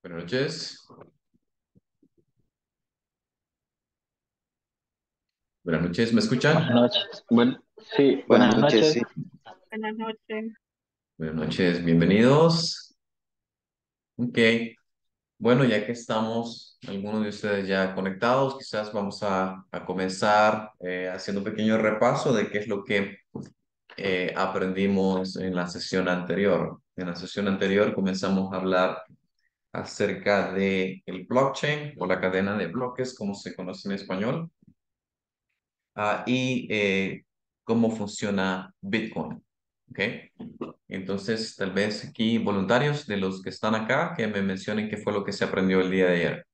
Buenas noches. Buenas noches, ¿me escuchan? Buenas noches. Sí, Buenas buenas noches, noches. sí. Buenas noches. Buenas noches, bienvenidos. Ok, bueno, ya que estamos, algunos de ustedes ya conectados, quizás vamos a comenzar haciendo un pequeño repaso de qué es lo que aprendimos en la sesión anterior. En la sesión anterior comenzamos a hablar acerca de el blockchain o la cadena de bloques, como se conoce en español, y cómo funciona Bitcoin. ¿Ok? Entonces, tal vez aquí voluntarios de los que están acá que me mencionen qué fue lo que se aprendió el día de ayer.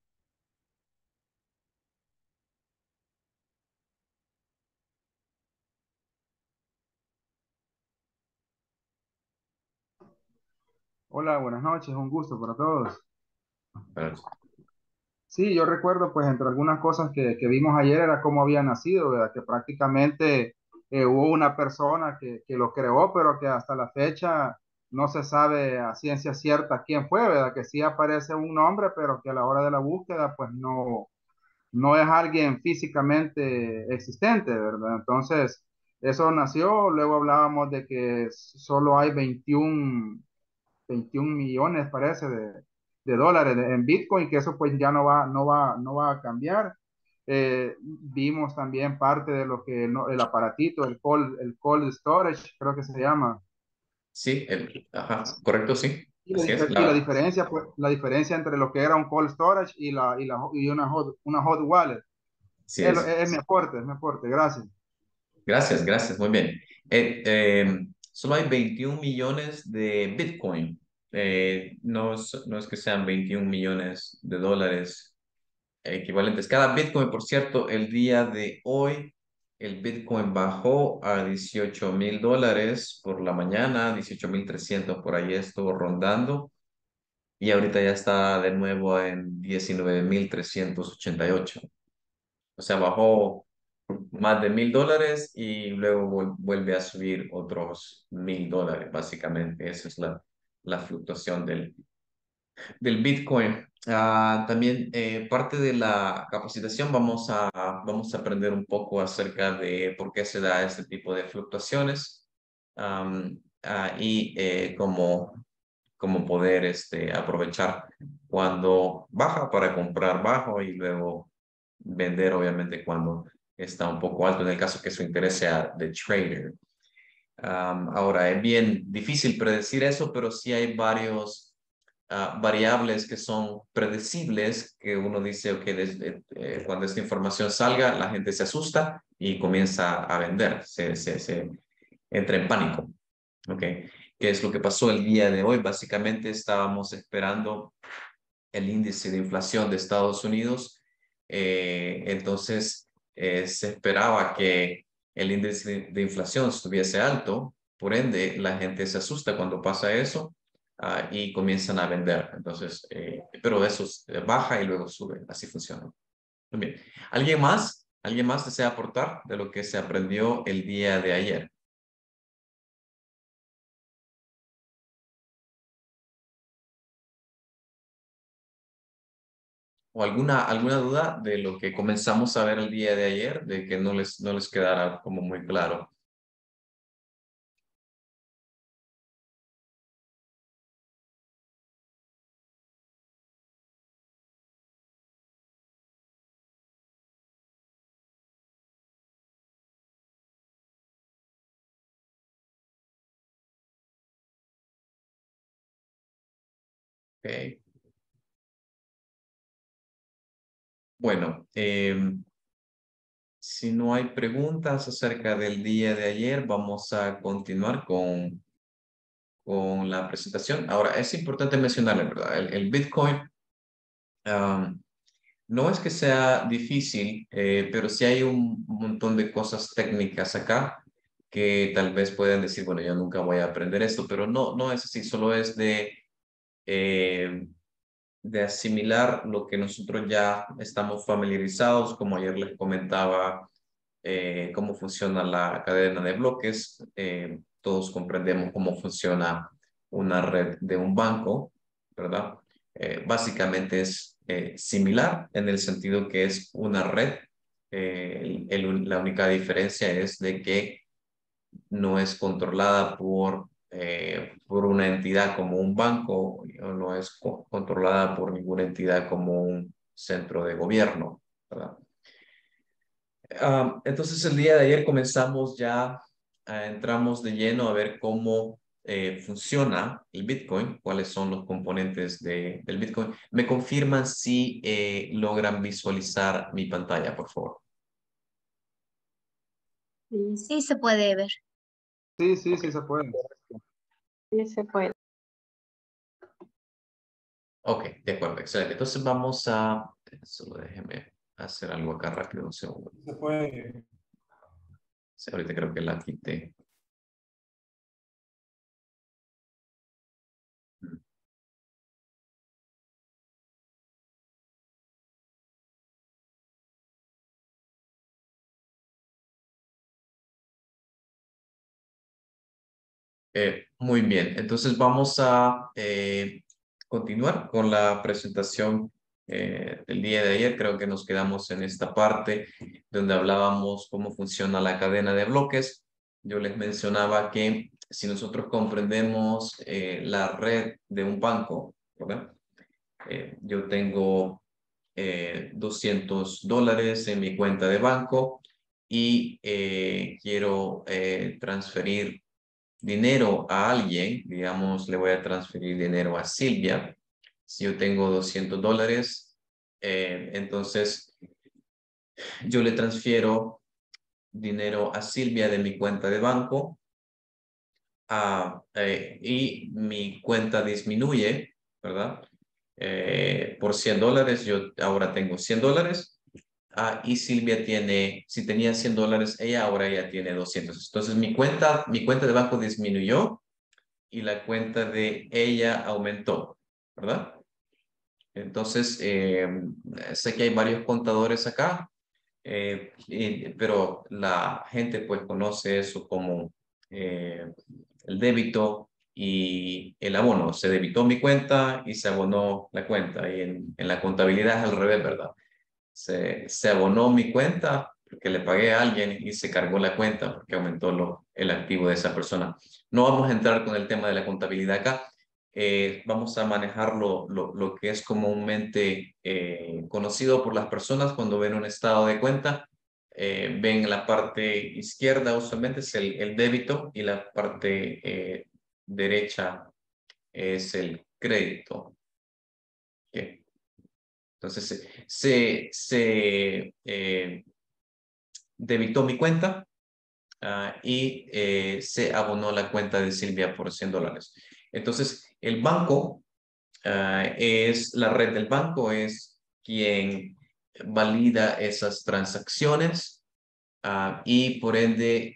Hola, buenas noches, un gusto para todos. Bueno, Sí, yo recuerdo, pues, entre algunas cosas que vimos ayer era cómo había nacido, ¿verdad? Que prácticamente hubo una persona que lo creó, pero que hasta la fecha no se sabe a ciencia cierta quién fue, ¿verdad? Que sí aparece un nombre, pero que a la hora de la búsqueda, pues, no es alguien físicamente existente, ¿verdad? Entonces, eso nació, luego hablábamos de que solo hay 21 millones, parece, de dólares en Bitcoin, que eso pues ya no va a cambiar. Vimos también parte de lo que el aparatito, el cold storage, creo que se llama. sí, ajá, correcto, sí. Y Así es. la diferencia, pues, la diferencia entre lo que era un cold storage y una hot wallet. Sí es. Es mi aporte, gracias. Gracias, gracias, muy bien. Solo hay 21 millones de Bitcoin. No es que sean 21 millones de dólares equivalentes. Cada Bitcoin, por cierto, el día de hoy, el Bitcoin bajó a $18,000 por la mañana, 18,300 por ahí estuvo rondando, y ahorita ya está de nuevo en 19,388. O sea, bajó más de $1,000 y luego vuelve a subir otros $1,000, básicamente. Esa es la fluctuación del Bitcoin. También parte de la capacitación vamos a aprender un poco acerca de por qué se da este tipo de fluctuaciones, y cómo poder aprovechar cuando baja para comprar bajo y luego vender obviamente cuando está un poco alto, en el caso que su interés sea de trader. Ahora, es bien difícil predecir eso, pero sí hay varios variables que son predecibles, que uno dice, ok, cuando esta información salga, la gente se asusta y comienza a vender, se entra en pánico. Ok, ¿qué es lo que pasó el día de hoy? Básicamente estábamos esperando el índice de inflación de Estados Unidos. Entonces, se esperaba que el índice de inflación estuviese alto, por ende, la gente se asusta cuando pasa eso, y comienzan a vender. Entonces, pero eso baja y luego sube, así funciona. Muy bien. ¿Alguien más? ¿Alguien más desea aportar de lo que se aprendió el día de ayer? ¿O alguna duda de lo que comenzamos a ver el día de ayer, de que no les quedara como muy claro? Ok. Bueno, si no hay preguntas acerca del día de ayer, vamos a continuar con la presentación. Ahora, es importante mencionarle, ¿verdad? El Bitcoin, am, no es que sea difícil, pero sí hay un montón de cosas técnicas acá que tal vez puedan decir, bueno, yo nunca voy a aprender esto, pero no es así, solo es eh, de asimilar lo que nosotros ya estamos familiarizados, como ayer les comentaba, cómo funciona la cadena de bloques. Todos comprendemos cómo funciona una red de un banco, ¿verdad? Básicamente es similar en el sentido que es una red. La única diferencia es de que no es controlada por una entidad como un banco, o no es controlada por ninguna entidad como un centro de gobierno, ¿verdad? Entonces el día de ayer comenzamos ya, entramos de lleno a ver cómo funciona el Bitcoin, cuáles son los componentes del Bitcoin. ¿Me confirman si logran visualizar mi pantalla, por favor? Sí, se puede ver. Sí, sí, Ok, sí se puede. Sí se puede. ok, de acuerdo, excelente. Entonces vamos a, solo déjeme hacer algo acá rápido, un segundo. Se puede. Sí, ahorita creo que la quité. Muy bien, entonces vamos a continuar con la presentación del día de ayer. Creo que nos quedamos en esta parte donde hablábamos cómo funciona la cadena de bloques. Yo les mencionaba que si nosotros comprendemos la red de un banco, ¿verdad? Yo tengo $200 en mi cuenta de banco y quiero transferir dinero a alguien, digamos, le voy a transferir dinero a Silvia. Si yo tengo $200, entonces yo le transfiero dinero a Silvia de mi cuenta de banco y mi cuenta disminuye, ¿verdad? Por $100, yo ahora tengo $100. Y Silvia tiene, si tenía $100, ella ahora ya tiene 200. Entonces mi cuenta de banco disminuyó y la cuenta de ella aumentó, ¿verdad? Entonces, sé que hay varios contadores acá, pero la gente pues conoce eso como el débito y el abono. Se debitó mi cuenta y se abonó la cuenta. Y en la contabilidad es al revés, ¿verdad? Se abonó mi cuenta porque le pagué a alguien y se cargó la cuenta porque aumentó el activo de esa persona. No vamos a entrar con el tema de la contabilidad acá. Vamos a manejar lo que es comúnmente conocido por las personas cuando ven un estado de cuenta. Ven la parte izquierda, usualmente es el débito, y la parte derecha es el crédito. Ok. Entonces, debitó mi cuenta y se abonó la cuenta de Silvia por $100. Entonces, el banco la red del banco es quien valida esas transacciones y por ende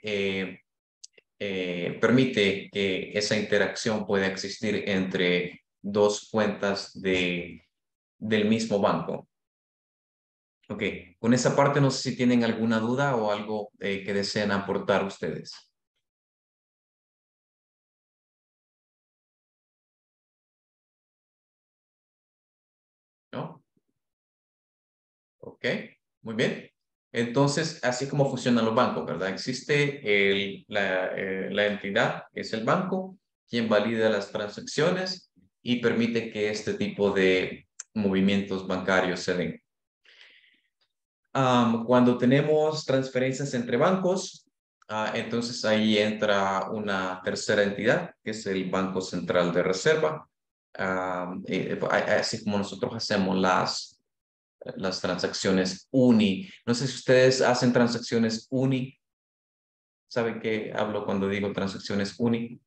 permite que esa interacción pueda existir entre dos cuentas del mismo banco. Ok, con esa parte no sé si tienen alguna duda o algo que deseen aportar ustedes. ¿No? Ok, muy bien. Entonces, así como funcionan los bancos, ¿verdad? Existe la entidad, que es el banco, quien valida las transacciones y permite que este tipo de movimientos bancarios se den. Cuando tenemos transferencias entre bancos, entonces ahí entra una tercera entidad, que es el Banco Central de Reserva. Así como nosotros hacemos las transacciones UNI. No sé si ustedes hacen transacciones UNI. ¿Saben qué hablo cuando digo transacciones UNI?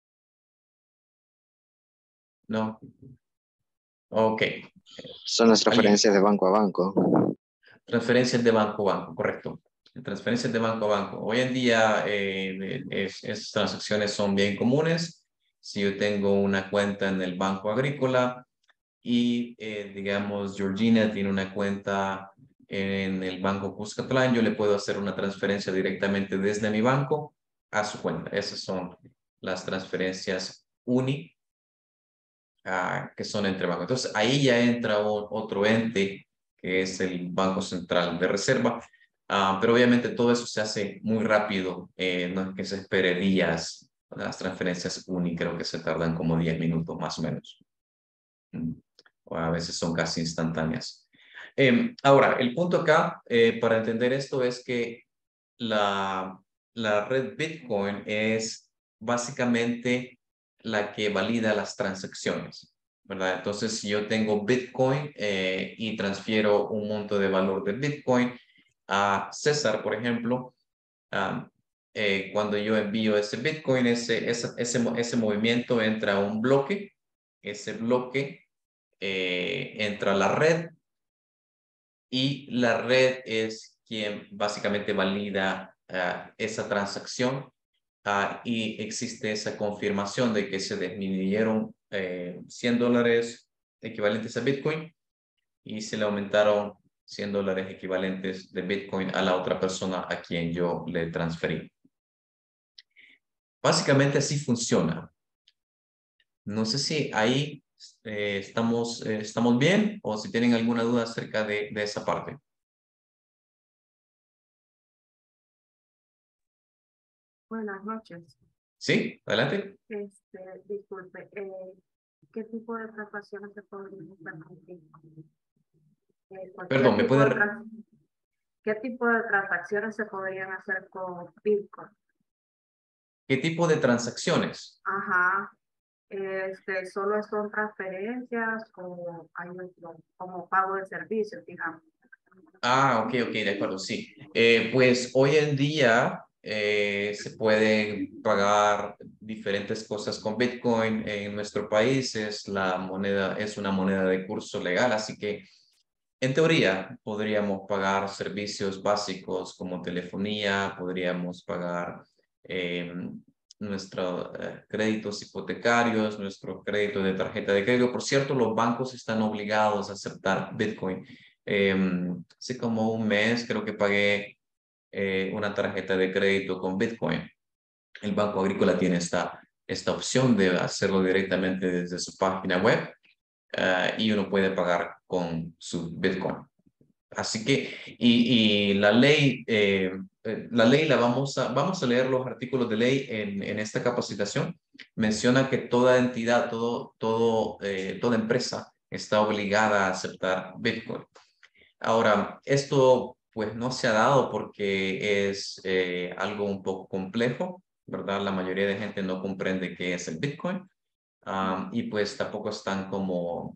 ¿No? Ok. Son las ¿Alguien? transferencias de banco a banco. Transferencias de banco a banco, correcto. Transferencias de banco a banco. Hoy en día esas transacciones son bien comunes. Si yo tengo una cuenta en el Banco Agrícola y, digamos, Georgina tiene una cuenta en el Banco Cuscatlán, yo le puedo hacer una transferencia directamente desde mi banco a su cuenta. Esas son las transferencias UNI. que son entre bancos. Entonces, ahí ya entra otro ente que es el Banco Central de Reserva. Pero obviamente todo eso se hace muy rápido, no es que se espere días. Las transferencias UNI creo que se tardan como 10 minutos más o menos. O a veces son casi instantáneas. Ahora, el punto acá para entender esto es que la red Bitcoin es básicamente la que valida las transacciones, ¿verdad? Entonces, si yo tengo Bitcoin y transfiero un monto de valor de Bitcoin a César, por ejemplo, cuando yo envío ese Bitcoin, ese movimiento entra a un bloque, ese bloque entra a la red y la red es quien básicamente valida esa transacción y existe esa confirmación de que se disminuyeron $100 equivalentes a Bitcoin y se le aumentaron $100 equivalentes de Bitcoin a la otra persona a quien yo le transferí. Básicamente así funciona. No sé si ahí estamos bien o si tienen alguna duda acerca de esa parte. Buenas noches. ¿Sí? Adelante. Disculpe, ¿qué tipo de transacciones se podrían hacer con Bitcoin? Perdón, ¿me puede... ¿Qué tipo de transacciones se podrían hacer con Bitcoin? ¿Qué tipo de transacciones? Ajá. ¿Solo son transferencias o hay como pago de servicios, digamos? Ok, de acuerdo, sí. Pues hoy en día se pueden pagar diferentes cosas con Bitcoin. En nuestro país es una moneda de curso legal, así que en teoría podríamos pagar servicios básicos como telefonía, podríamos pagar nuestros créditos hipotecarios, nuestro crédito de tarjeta de crédito. Por cierto, los bancos están obligados a aceptar Bitcoin. Hace como un mes creo que pagué una tarjeta de crédito con Bitcoin. El Banco Agrícola tiene esta opción de hacerlo directamente desde su página web y uno puede pagar con su Bitcoin. Así que, y la ley vamos a leer los artículos de ley en esta capacitación. Menciona que toda entidad, toda empresa está obligada a aceptar Bitcoin. Ahora, esto pues no se ha dado porque es algo un poco complejo, ¿verdad? La mayoría de gente no comprende qué es el Bitcoin y pues tampoco están como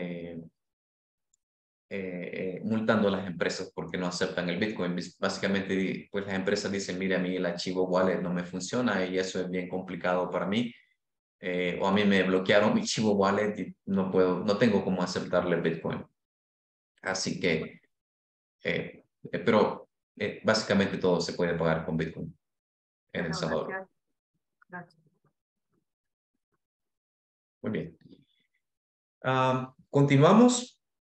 multando a las empresas porque no aceptan el Bitcoin. Básicamente, pues las empresas dicen, mire, a mí el archivo wallet no me funciona y eso es bien complicado para mí. O a mí me bloquearon mi archivo wallet y no tengo cómo aceptarle el Bitcoin. Así que, pero básicamente todo se puede pagar con Bitcoin en El Bueno, Salvador. gracias. Muy bien. Continuamos.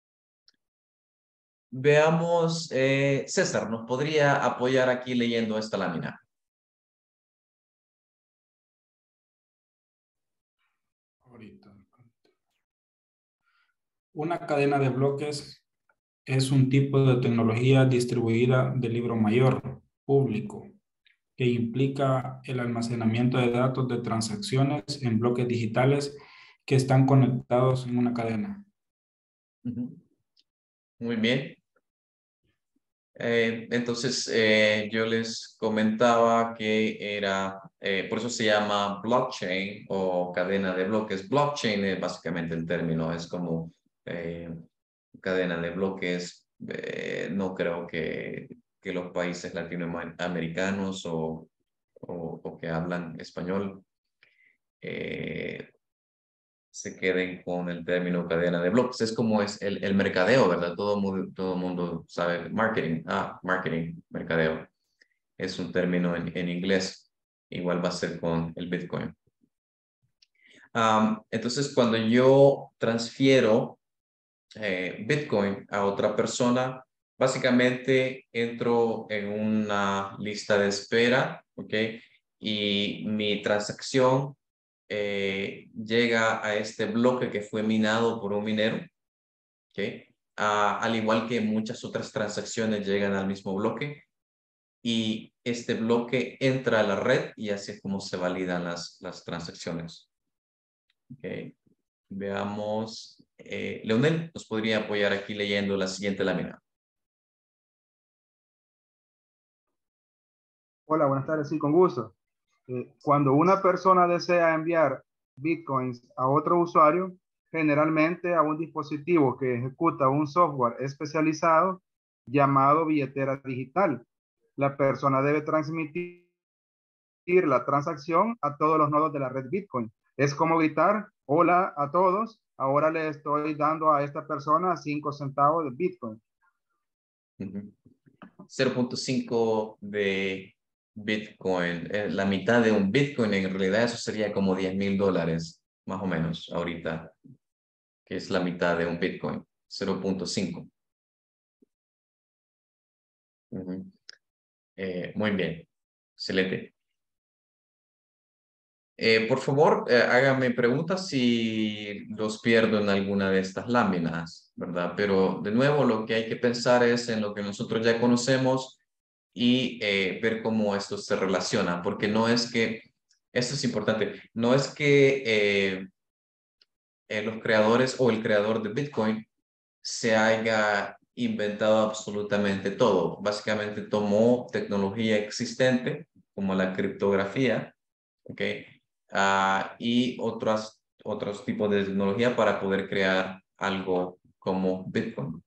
Veamos, César, ¿nos podría apoyar aquí leyendo esta lámina? Ahorita. Una cadena de bloques es un tipo de tecnología distribuida de libro mayor, público, que implica el almacenamiento de datos de transacciones en bloques digitales que están conectados en una cadena. Muy bien. Entonces, yo les comentaba que era, por eso se llama blockchain o cadena de bloques. Blockchain es básicamente el término, es como cadena de bloques. No creo que los países latinoamericanos o que hablan español se queden con el término cadena de bloques. Es como es el mercadeo, ¿verdad? Todo mundo sabe marketing. Marketing, mercadeo. Es un término en inglés. Igual va a ser con el Bitcoin. Entonces, cuando yo transfiero Bitcoin a otra persona, básicamente entro en una lista de espera, ¿ok? Y mi transacción llega a este bloque que fue minado por un minero, ¿ok? Al igual que muchas otras transacciones llegan al mismo bloque, y este bloque entra a la red y así es como se validan las transacciones. Okay. Veamos. Leonel, ¿nos podría apoyar aquí leyendo la siguiente lámina? Hola, buenas tardes, sí, con gusto. Cuando una persona desea enviar bitcoins a otro usuario, generalmente a un dispositivo que ejecuta un software especializado llamado billetera digital, la persona debe transmitir la transacción a todos los nodos de la red Bitcoin. Es como gritar, hola a todos, ahora le estoy dando a esta persona 5 centavos de Bitcoin. 0.5 de Bitcoin, la mitad de un Bitcoin, en realidad eso sería como $10,000, más o menos, ahorita, que es la mitad de un Bitcoin, 0.5. Muy bien, excelente. Por favor, háganme preguntas si los pierdo en alguna de estas láminas, ¿verdad? Pero de nuevo, lo que hay que pensar es en lo que nosotros ya conocemos y ver cómo esto se relaciona, porque no es que, esto es importante, no es que los creadores o el creador de Bitcoin se haya inventado absolutamente todo. Básicamente tomó tecnología existente, como la criptografía, ¿ok? Y otros tipos de tecnología para poder crear algo como Bitcoin.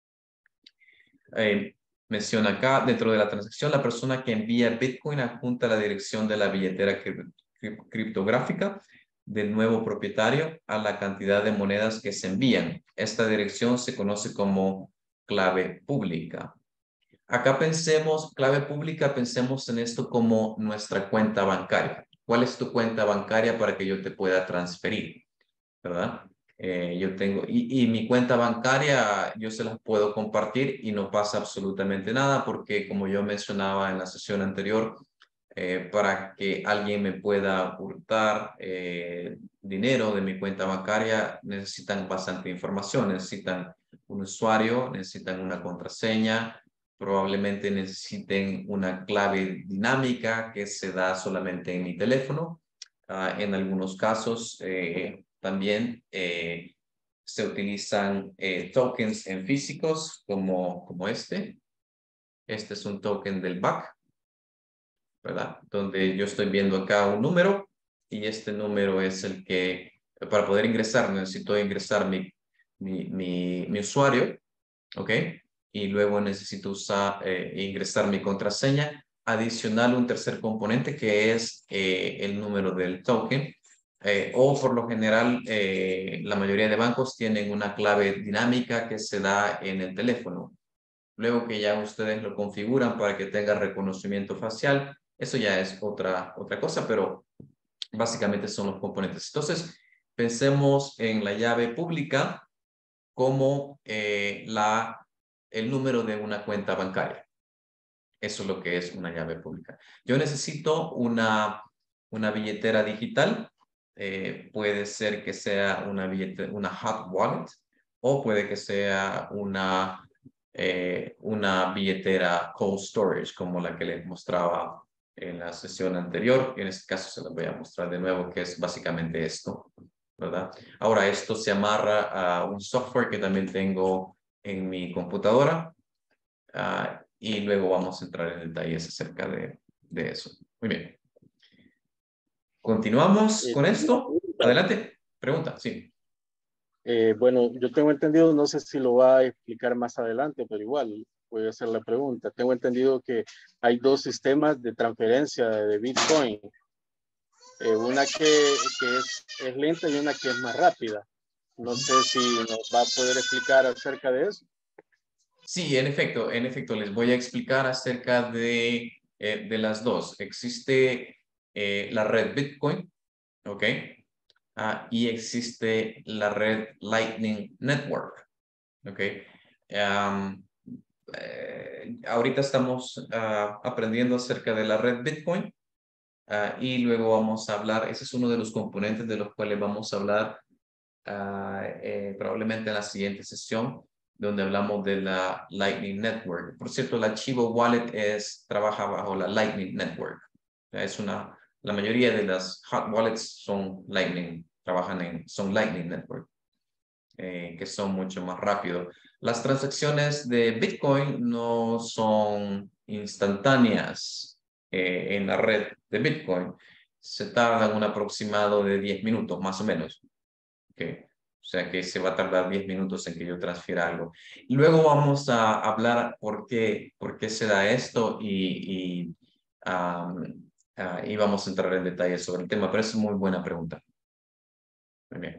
Menciona acá, dentro de la transacción, la persona que envía Bitcoin adjunta la dirección de la billetera criptográfica del nuevo propietario a la cantidad de monedas que se envían. Esta dirección se conoce como clave pública. Acá pensemos, clave pública, pensemos en esto como nuestra cuenta bancaria. ¿Cuál es tu cuenta bancaria para que yo te pueda transferir? ¿Verdad? Yo tengo, y mi cuenta bancaria, yo se las puedo compartir y no pasa absolutamente nada porque, como yo mencionaba en la sesión anterior, para que alguien me pueda hurtar dinero de mi cuenta bancaria, necesitan bastante información, necesitan un usuario, necesitan una contraseña, probablemente necesiten una clave dinámica que se da solamente en mi teléfono. En algunos casos también se utilizan tokens en físicos como este. Este es un token del BAC, ¿verdad? Donde yo estoy viendo acá un número y este número es el que, para poder ingresar, necesito ingresar mi usuario, ¿ok? Y luego necesito ingresar mi contraseña. Adicional, un tercer componente que es el número del token. O por lo general, la mayoría de bancos tienen una clave dinámica que se da en el teléfono. Luego que ya ustedes lo configuran para que tenga reconocimiento facial, eso ya es otra cosa, pero básicamente son los componentes. Entonces, pensemos en la llave pública como el número de una cuenta bancaria. Eso es lo que es una llave pública. Yo necesito una billetera digital. Puede ser que sea una hot wallet o puede que sea una billetera cold storage como la que les mostraba en la sesión anterior. En este caso se los voy a mostrar de nuevo, que es básicamente esto, ¿verdad? Ahora esto se amarra a un software que también tengo en mi computadora y luego vamos a entrar en detalles acerca de eso. Muy bien. ¿Continuamos con esto? Adelante. Pregunta, sí. Bueno, yo tengo entendido, no sé si lo va a explicar más adelante, pero igual voy a hacer la pregunta. Tengo entendido que hay dos sistemas de transferencia de Bitcoin. Una que es lenta y una que es más rápida. No sé si nos va a poder explicar acerca de eso. Sí, en efecto, les voy a explicar acerca de las dos. Existe la red Bitcoin, ¿ok? Y existe la red Lightning Network, ¿ok? Ahorita estamos aprendiendo acerca de la red Bitcoin, Y luego vamos a hablar, ese es uno de los componentes de los cuales vamos a hablar probablemente en la siguiente sesión, donde hablamos de la Lightning Network. Por cierto, la Chivo Wallet trabaja bajo la Lightning Network. La mayoría de las hot wallets son Lightning, son Lightning Network, que son mucho más rápido. Las transacciones de Bitcoin no son instantáneas en la red de Bitcoin. Se tardan un aproximado de 10 minutos, más o menos. Okay. O sea que se va a tardar 10 minutos en que yo transfiera algo. Luego vamos a hablar por qué se da esto y vamos a entrar en detalle sobre el tema, pero es muy buena pregunta. Muy bien.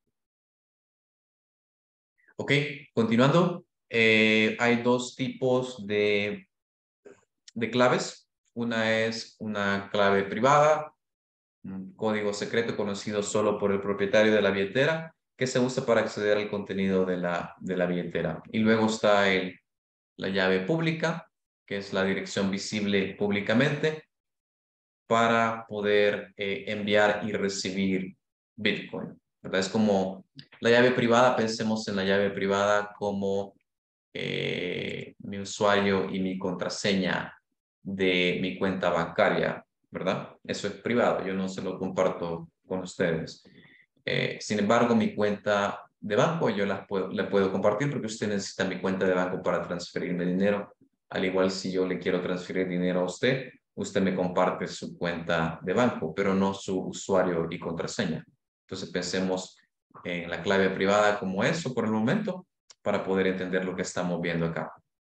Ok, continuando. Hay dos tipos de claves. Una es una clave privada, un código secreto conocido solo por el propietario de la billetera, que se usa para acceder al contenido de la billetera. Y luego está la llave pública, que es la dirección visible públicamente para poder enviar y recibir Bitcoin, ¿verdad? Es como la llave privada, pensemos en la llave privada como mi usuario y mi contraseña de mi cuenta bancaria, ¿verdad? Eso es privado, yo no se lo comparto con ustedes. Sin embargo, mi cuenta de banco yo la puedo compartir porque usted necesita mi cuenta de banco para transferirme dinero. Al igual si yo le quiero transferir dinero a usted, usted me comparte su cuenta de banco, pero no su usuario y contraseña. Entonces pensemos en la clave privada como eso por el momento para poder entender lo que estamos viendo acá.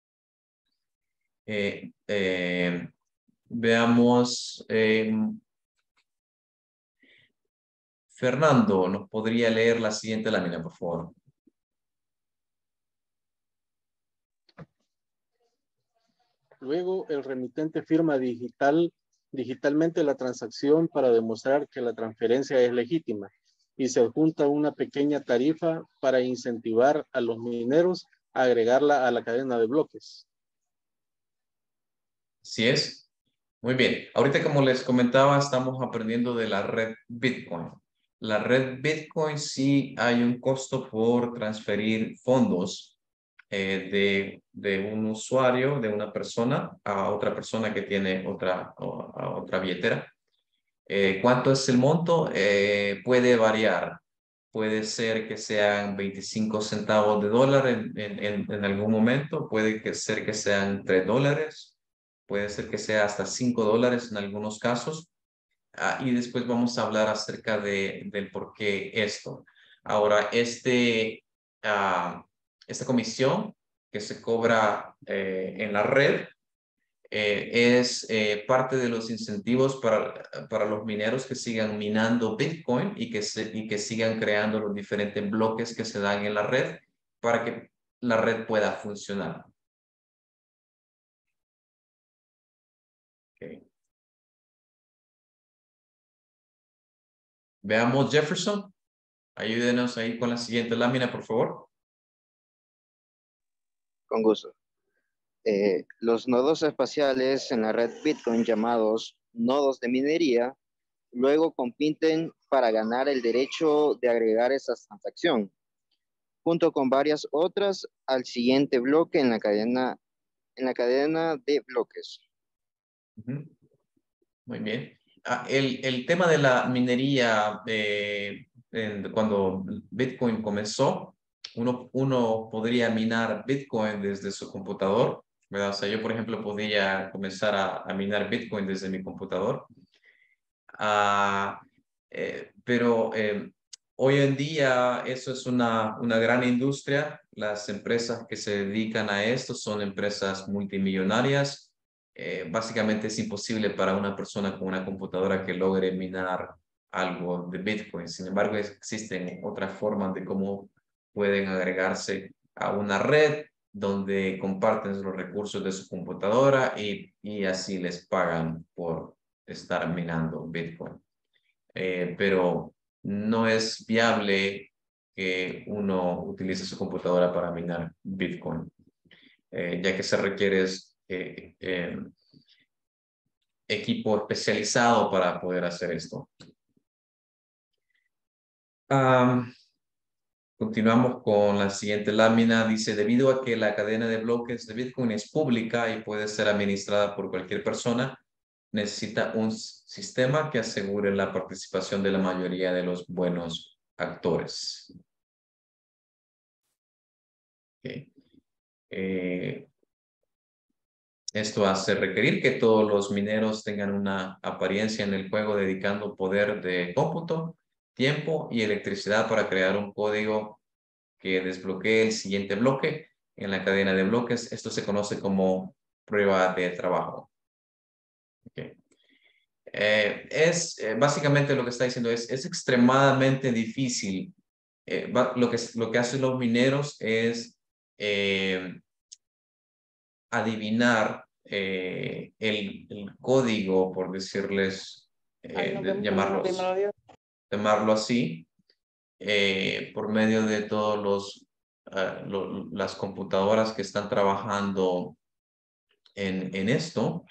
Veamos. Fernando, ¿nos podría leer la siguiente lámina, por favor? Luego, el remitente firma digitalmente la transacción para demostrar que la transferencia es legítima y se adjunta una pequeña tarifa para incentivar a los mineros a agregarla a la cadena de bloques. Así es. Muy bien. Ahorita, como les comentaba, estamos aprendiendo de la red Bitcoin. La red Bitcoin sí hay un costo por transferir fondos de un usuario, de una persona, a otra persona que tiene otra billetera. ¿Cuánto es el monto? Puede variar. Puede ser que sean 25 centavos de dólar en algún momento. Puede ser que sean $3. Puede ser que sea hasta $5 en algunos casos. Y después vamos a hablar acerca del por qué esto. Ahora, esta comisión que se cobra en la red es parte de los incentivos para los mineros que sigan minando Bitcoin y que sigan creando los diferentes bloques que se dan en la red para que la red pueda funcionar. Okay. Veamos Jefferson. Ayúdenos ahí con la siguiente lámina, por favor. Con gusto. Los nodos espaciales en la red Bitcoin llamados nodos de minería luego compiten para ganar el derecho de agregar esa transacción junto con varias otras al siguiente bloque en la cadena de bloques. Muy bien. El tema de la minería, cuando Bitcoin comenzó, uno podría minar Bitcoin desde su computador, ¿verdad? O sea, yo, por ejemplo, podría comenzar a minar Bitcoin desde mi computador. Pero hoy en día eso es una gran industria. Las empresas que se dedican a esto son empresas multimillonarias. Básicamente es imposible para una persona con una computadora que logre minar algo de Bitcoin. Sin embargo, existen otras formas de cómo pueden agregarse a una red donde comparten los recursos de su computadora y así les pagan por estar minando Bitcoin. Pero no es viable que uno utilice su computadora para minar Bitcoin, ya que se requiere equipo especializado para poder hacer esto. Continuamos con la siguiente lámina. Dice, debido a que la cadena de bloques de Bitcoin es pública y puede ser administrada por cualquier persona, necesita un sistema que asegure la participación de la mayoría de los buenos actores. Okay. Esto hace requerir que todos los mineros tengan una apariencia en el juego dedicando poder de cómputo, tiempo y electricidad para crear un código que desbloquee el siguiente bloque en la cadena de bloques. Esto se conoce como prueba de trabajo. Okay. Básicamente lo que está diciendo es extremadamente difícil. Lo que hacen los mineros es adivinar el código, por decirles, llamarlo así, por medio de todos las computadoras que están trabajando en esto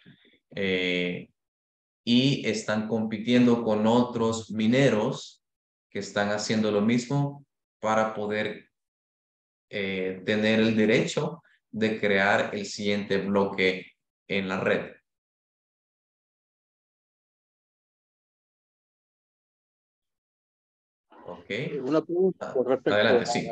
y están compitiendo con otros mineros que están haciendo lo mismo para poder tener el derecho de crear el siguiente bloque en la red. Ok. Una pregunta con respecto Adelante, sí.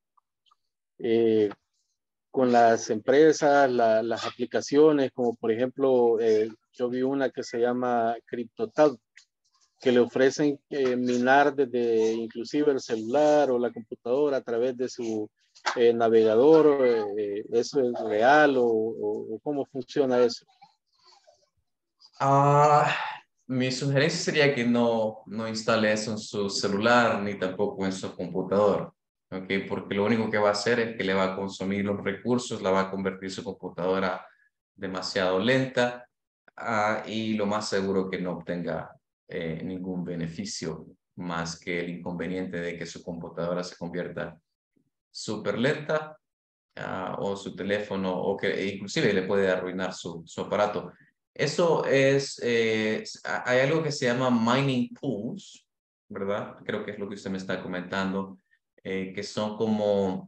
Con las empresas, las aplicaciones, como por ejemplo, yo vi una que se llama CryptoTab, que le ofrecen minar desde inclusive el celular o la computadora a través de su navegador. ¿Eso es real o cómo funciona eso? Mi sugerencia sería que no instale eso en su celular ni tampoco en su computador, ¿ok? Porque lo único que va a hacer es que le va a consumir los recursos, la va a convertir su computadora demasiado lenta y lo más seguro que no obtenga ningún beneficio más que el inconveniente de que su computadora se convierta súper lenta o su teléfono o que inclusive le puede arruinar su aparato. Eso hay algo que se llama mining pools, ¿verdad? Creo que es lo que usted me está comentando, que son como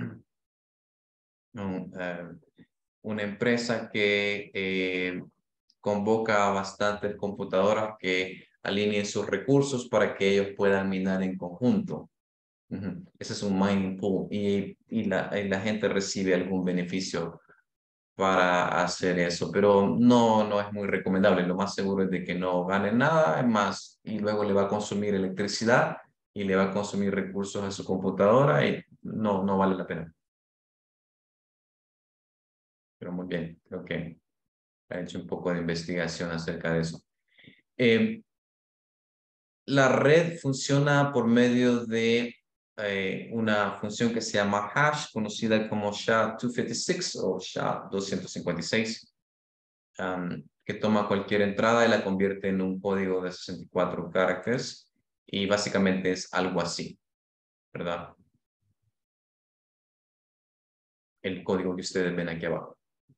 una empresa que convoca a bastantes computadoras que alineen sus recursos para que ellos puedan minar en conjunto. Ese es un mining pool y la gente recibe algún beneficio para hacer eso, pero no es muy recomendable. Lo más seguro es de que no gane nada, es más, y luego le va a consumir electricidad y le va a consumir recursos a su computadora y no vale la pena. Pero muy bien, creo que ha hecho un poco de investigación acerca de eso. La red funciona por medio de una función que se llama hash, conocida como SHA-256 o SHA-256, que toma cualquier entrada y la convierte en un código de 64 caracteres y básicamente es algo así, ¿verdad? El código que ustedes ven aquí abajo.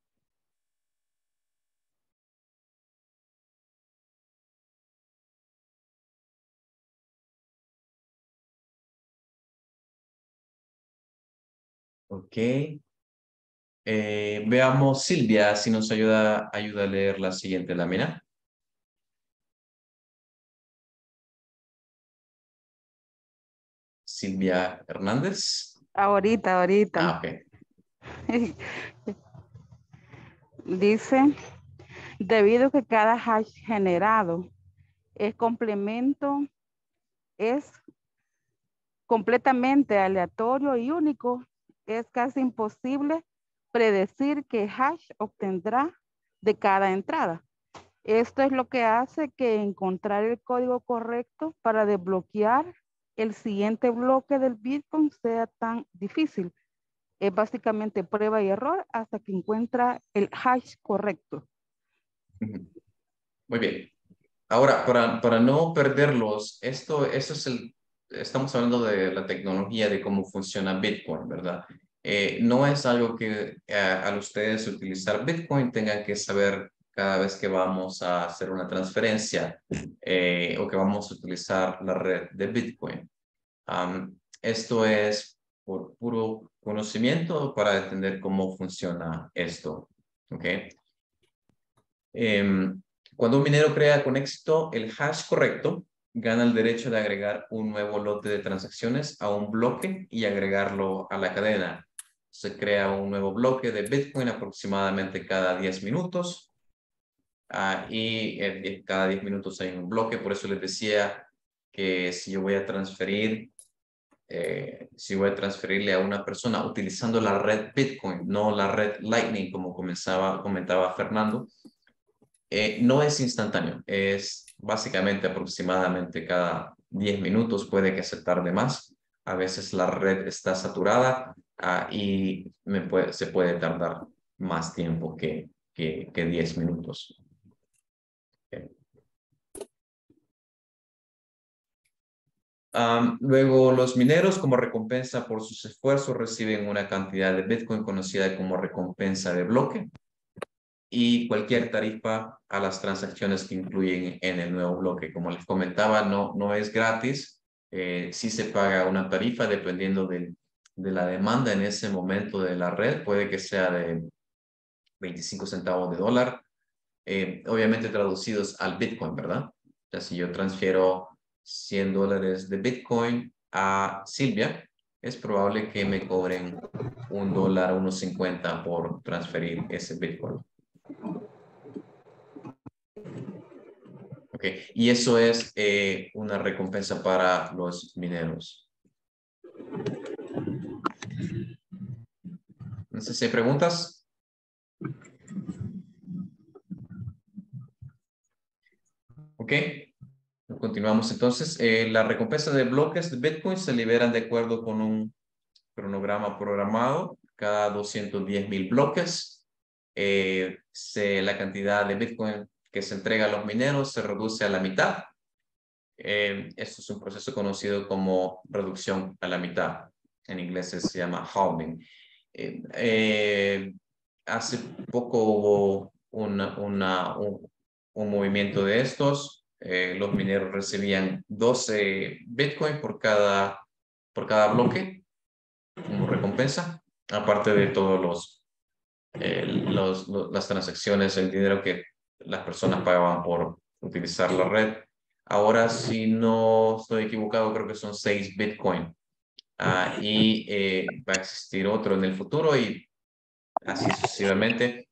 Ok. Veamos, Silvia, si nos ayuda a leer la siguiente lámina. Silvia Hernández. Ahorita. Ok. Dice, debido a que cada hash generado es completamente aleatorio y único, es casi imposible predecir qué hash obtendrá de cada entrada. Esto es lo que hace que encontrar el código correcto para desbloquear el siguiente bloque del Bitcoin sea tan difícil. Es básicamente prueba y error hasta que encuentra el hash correcto. Muy bien. Ahora, para no perderlos, estamos hablando de la tecnología, de cómo funciona Bitcoin, ¿verdad? No es algo que al ustedes utilizar Bitcoin tengan que saber cada vez que vamos a hacer una transferencia o que vamos a utilizar la red de Bitcoin. Esto es por puro conocimiento para entender cómo funciona esto. ¿Ok? Cuando un minero crea con éxito el hash correcto, gana el derecho de agregar un nuevo lote de transacciones a un bloque y agregarlo a la cadena. Se crea un nuevo bloque de Bitcoin aproximadamente cada 10 minutos. Y cada 10 minutos hay un bloque. Por eso les decía que si yo voy a transferir, si voy a transferirle a una persona utilizando la red Bitcoin, no la red Lightning, como comentaba Fernando, no es instantáneo. Es básicamente aproximadamente cada 10 minutos, puede que se tarde más. A veces la red está saturada y se puede tardar más tiempo que 10 minutos. Luego, los mineros, como recompensa por sus esfuerzos, reciben una cantidad de Bitcoin conocida como recompensa de bloque y cualquier tarifa a las transacciones que incluyen en el nuevo bloque. Como les comentaba, no es gratis. Sí se paga una tarifa dependiendo de la demanda en ese momento de la red. Puede que sea de 25 centavos de dólar. Obviamente traducidos al Bitcoin, ¿verdad? O sea, si yo transfiero $100 de Bitcoin a Silvia, es probable que me cobren $1, 1.50 por transferir ese Bitcoin. Ok, y eso es una recompensa para los mineros. No sé si hay preguntas. Ok, continuamos entonces. La recompensa de bloques de Bitcoin se liberan de acuerdo con un cronograma programado. Cada 210,000 bloques, la cantidad de Bitcoin que se entrega a los mineros se reduce a la mitad. Esto es un proceso conocido como reducción a la mitad. En inglés se llama halving. Hace poco hubo un movimiento de estos. Los mineros recibían 12 Bitcoin por cada bloque como recompensa, aparte de todos las transacciones, el dinero que las personas pagaban por utilizar la red. Ahora, si no estoy equivocado, creo que son 6 Bitcoin. Va a existir otro en el futuro y así sucesivamente.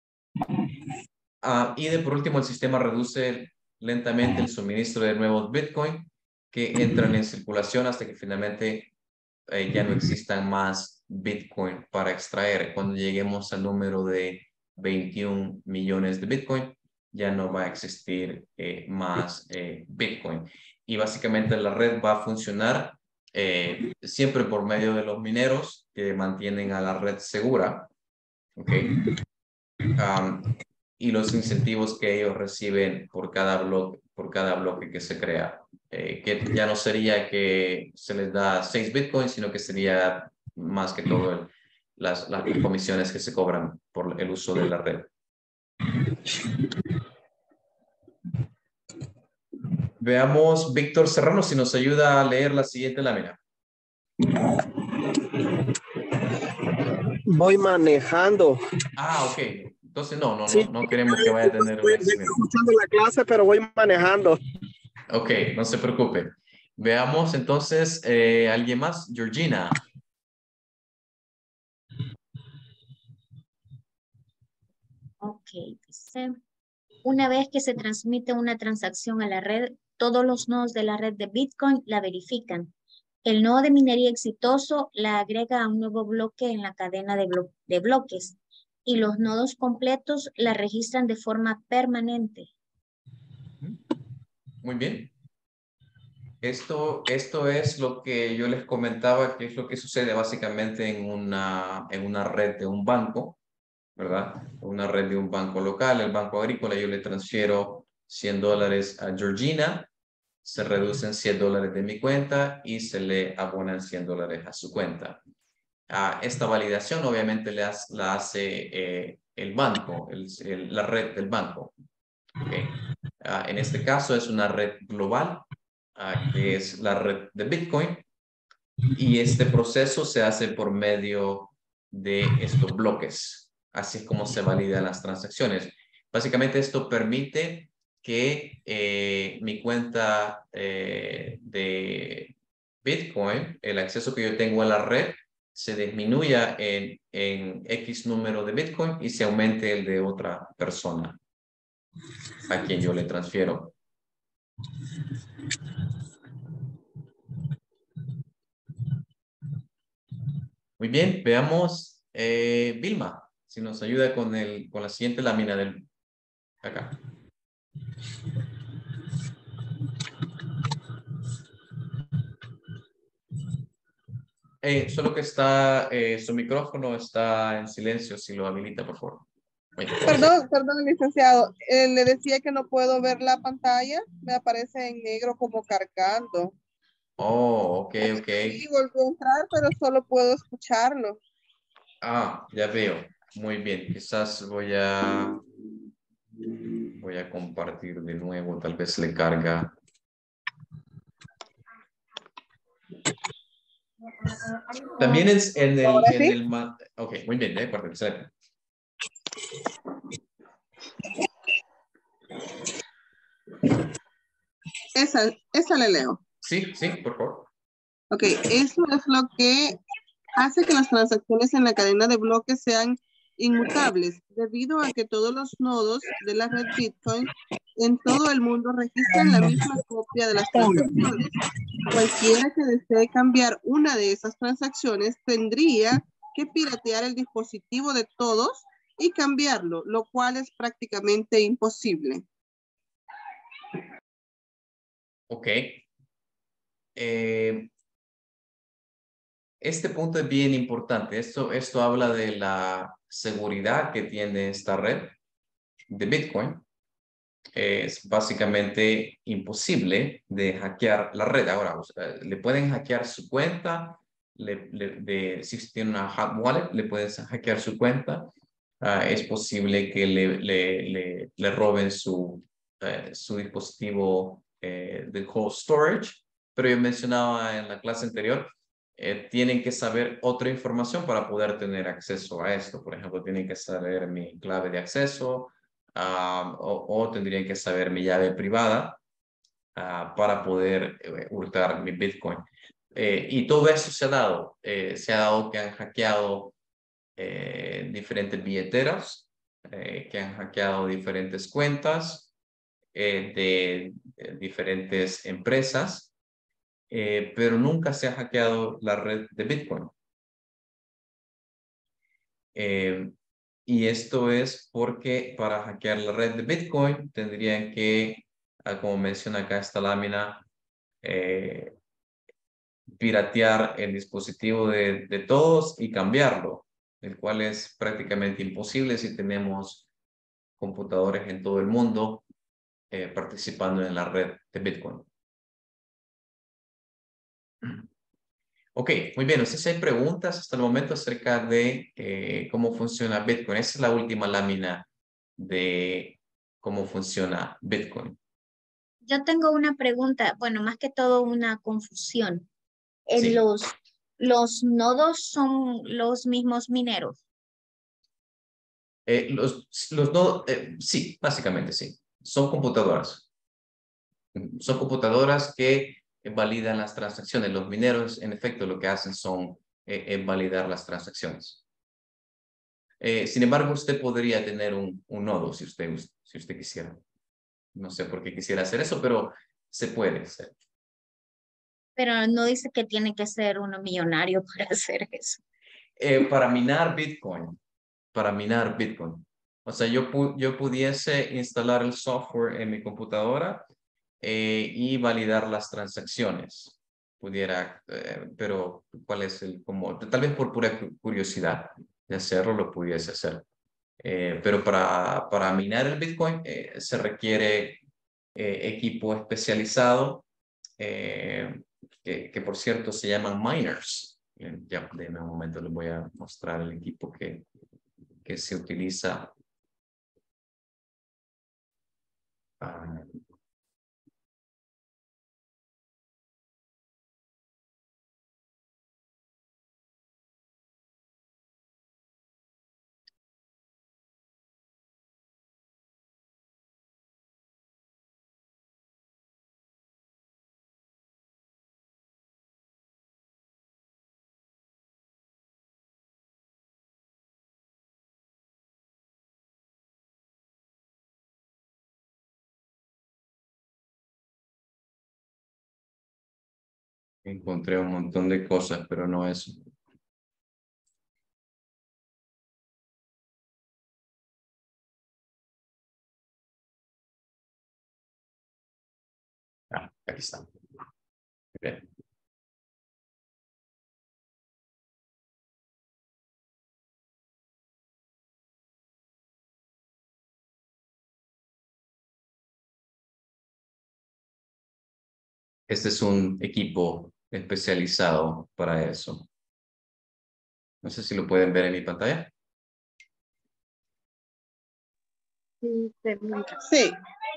Por último, el sistema reduce lentamente el suministro de nuevos Bitcoin que entran en circulación hasta que finalmente ya no existan más Bitcoin para extraer. Cuando lleguemos al número de 21 millones de Bitcoin, ya no va a existir más Bitcoin. Y básicamente la red va a funcionar siempre por medio de los mineros que mantienen a la red segura. ¿Ok? Y los incentivos que ellos reciben por cada bloque que se crea. Que ya no sería que se les da 6 Bitcoins, sino que sería más que todo las comisiones que se cobran por el uso de la red. Veamos, Víctor Serrano, si nos ayuda a leer la siguiente lámina. Voy manejando. Ok. Entonces Sí, no queremos que vaya a tener un accidente. Estoy escuchando la clase, pero voy manejando. Ok, no se preocupe. Veamos entonces, ¿alguien más? Georgina. Ok, dice, una vez que se transmite una transacción a la red, todos los nodos de la red de Bitcoin la verifican. El nodo de minería exitoso la agrega a un nuevo bloque en la cadena de bloques y los nodos completos la registran de forma permanente. Muy bien. Esto es lo que yo les comentaba, que es lo que sucede básicamente en una red de un banco, ¿verdad? Una red de un banco local, el Banco Agrícola. Yo le transfiero $100 a Georgina, se reducen $100 de mi cuenta y se le abonan $100 a su cuenta. esta validación obviamente la hace el banco, la red del banco. Okay. En este caso es una red global, que es la red de Bitcoin, y este proceso se hace por medio de estos bloques. Así es como se validan las transacciones. Básicamente esto permite que mi cuenta de Bitcoin, el acceso que yo tengo a la red, se disminuya en X número de Bitcoin y se aumente el de otra persona a quien yo le transfiero. Muy bien, veamos Vilma, si nos ayuda con la siguiente lámina del acá. Solo que está, su micrófono está en silencio, si lo habilita, por favor. Perdón, licenciado. Le decía que no puedo ver la pantalla. Me aparece en negro como cargando. Oh, ok. Sí, volvió a entrar, pero solo puedo escucharlo. Ah, ya veo. Muy bien. Quizás voy a compartir de nuevo. Tal vez le carga. También es en el ok, muy bien, de acuerdo, excelente. Esa le leo. Sí, por favor. Ok, eso es lo que hace que las transacciones en la cadena de bloques sean inmutables, debido a que todos los nodos de la red Bitcoin en todo el mundo registran la misma copia de las transacciones. Cualquiera que desee cambiar una de esas transacciones tendría que piratear el dispositivo de todos y cambiarlo, lo cual es prácticamente imposible. Ok. Este punto es bien importante. Esto habla de la seguridad que tiene esta red de Bitcoin. Es básicamente imposible de hackear la red. Ahora, le pueden hackear su cuenta. Si tiene una hot wallet, le puedes hackear su cuenta. Es posible que le roben su dispositivo de cold storage. Pero yo mencionaba en la clase anterior, tienen que saber otra información para poder tener acceso a esto. Por ejemplo, tienen que saber mi clave de acceso, o tendrían que saber mi llave privada para poder hurtar mi Bitcoin. Y todo eso se ha dado. Se ha dado que han hackeado diferentes billeteras, que han hackeado diferentes cuentas de diferentes empresas, pero nunca se ha hackeado la red de Bitcoin. Y esto es porque para hackear la red de Bitcoin tendrían que, como menciona acá esta lámina, piratear el dispositivo de todos y cambiarlo, el cual es prácticamente imposible si tenemos computadores en todo el mundo participando en la red de Bitcoin. Ok, muy bien. No sé si hay preguntas hasta el momento acerca de cómo funciona Bitcoin. Esa es la última lámina de cómo funciona Bitcoin. Yo tengo una pregunta, bueno, más que todo una confusión. Sí. ¿Los nodos son los mismos mineros? Los nodos, sí, básicamente sí. Son computadoras. Son computadoras que validan las transacciones. Los mineros, en efecto, lo que hacen son validar las transacciones. Sin embargo, usted podría tener un nodo si usted quisiera. No sé por qué quisiera hacer eso, pero se puede hacer. Pero no dice que tiene que ser uno millonario para hacer eso. Para minar Bitcoin. O sea, yo pudiese instalar el software en mi computadora y validar las transacciones. Pudiera, pero ¿cuál es tal vez por pura curiosidad de hacerlo, lo pudiese hacer. Pero para minar el Bitcoin se requiere equipo especializado, que por cierto se llaman miners. Ya, de un momento les voy a mostrar el equipo que se utiliza. Encontré un montón de cosas, pero no eso. Aquí está. Bien. Este es un equipo especializado para eso. No sé si lo pueden ver en mi pantalla. Sí.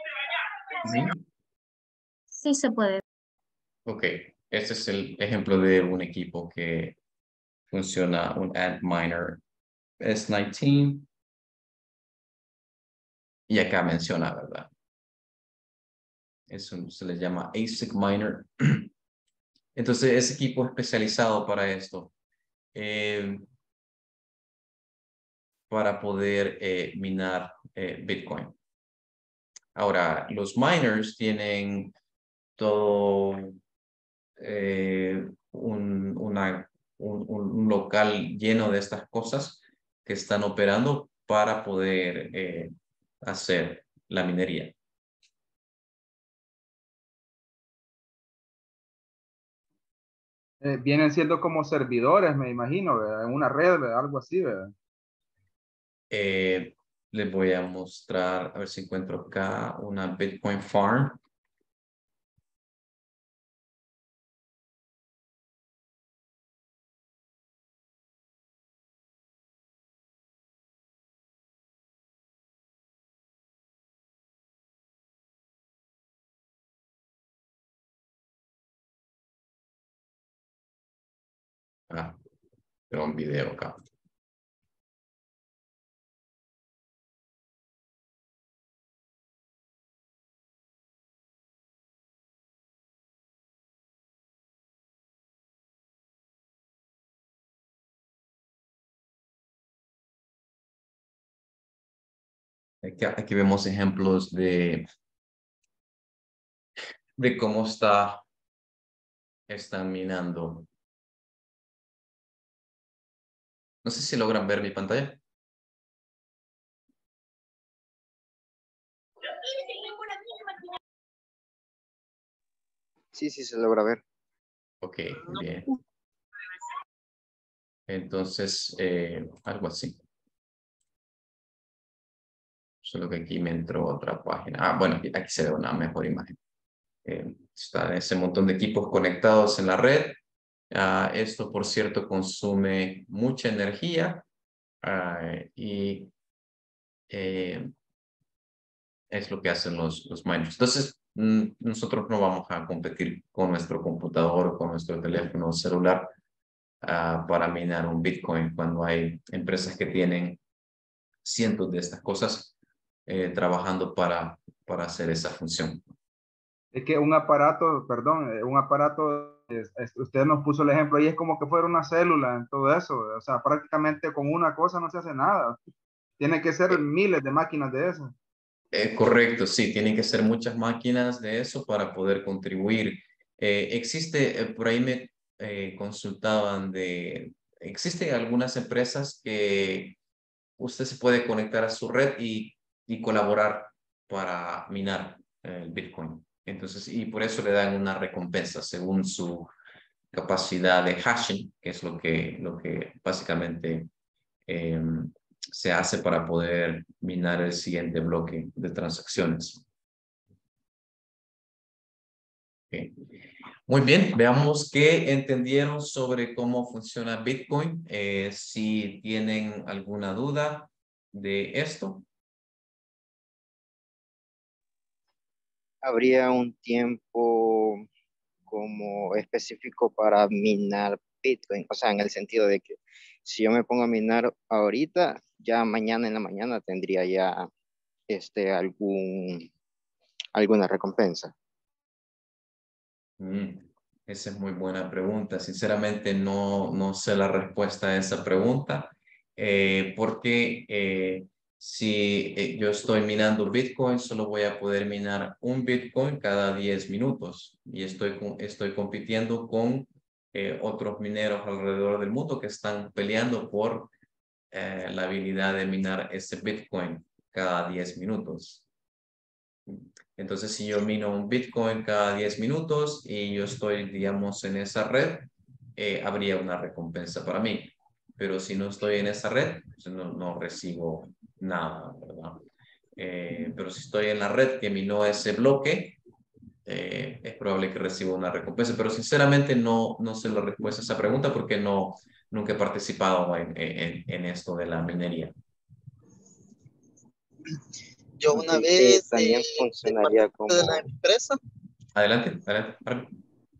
Sí se puede. Ok, este es el ejemplo de un equipo que funciona, un Antminer S19. Y acá menciona, ¿verdad? Se le llama ASIC Miner. Entonces, ese equipo especializado para esto. Para poder minar Bitcoin. Ahora, los miners tienen todo un local lleno de estas cosas que están operando para poder hacer la minería. Vienen siendo como servidores, me imagino, ¿verdad? En una red, ¿verdad? Algo así, ¿verdad? Les voy a mostrar, a ver si encuentro acá una Bitcoin Farm. Pero un video acá. Aquí vemos ejemplos de cómo están minando. No sé si logran ver mi pantalla. Sí, sí se logra ver. Ok, bien. Entonces, algo así. Solo que aquí me entró otra página. Bueno, aquí se ve una mejor imagen. Está ese montón de equipos conectados en la red. Esto, por cierto, consume mucha energía y es lo que hacen los miners. Entonces, nosotros no vamos a competir con nuestro computador o con nuestro teléfono celular para minar un Bitcoin cuando hay empresas que tienen cientos de estas cosas trabajando para hacer esa función. Es que un aparato, perdón, un aparato, usted nos puso el ejemplo, y es como que fuera una célula en todo eso, o sea, prácticamente con una cosa no se hace nada. Tiene que ser miles de máquinas de eso. Correcto, sí, tienen que ser muchas máquinas de eso para poder contribuir. Por ahí me consultaban existen algunas empresas que usted se puede conectar a su red y colaborar para minar el Bitcoin. Entonces, y por eso le dan una recompensa según su capacidad de hashing, que es lo que básicamente se hace para poder minar el siguiente bloque de transacciones. Okay. Muy bien, veamos qué entendieron sobre cómo funciona Bitcoin. Si tienen alguna duda de esto. ¿Habría un tiempo como específico para minar Bitcoin? O sea, en el sentido de que si yo me pongo a minar ahorita, ya mañana en la mañana tendría ya alguna recompensa. Esa es muy buena pregunta. Sinceramente no sé la respuesta a esa pregunta, porque si yo estoy minando Bitcoin, solo voy a poder minar un Bitcoin cada 10 minutos y estoy compitiendo con otros mineros alrededor del mundo que están peleando por la habilidad de minar ese Bitcoin cada 10 minutos. Entonces, si yo mino un Bitcoin cada 10 minutos y yo estoy, digamos, en esa red, habría una recompensa para mí. Pero si no estoy en esa red, pues no recibo nada, ¿verdad? Pero si estoy en la red que minó ese bloque, es probable que reciba una recompensa. Pero sinceramente no sé la respuesta a esa pregunta porque nunca he participado en esto de la minería. Yo Ok, una vez también de parte funcionaría de la como... empresa, Adelante, adelante.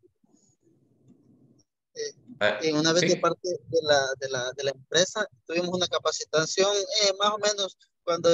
una vez de Sí. parte de la empresa, tuvimos una capacitación más o menos cuando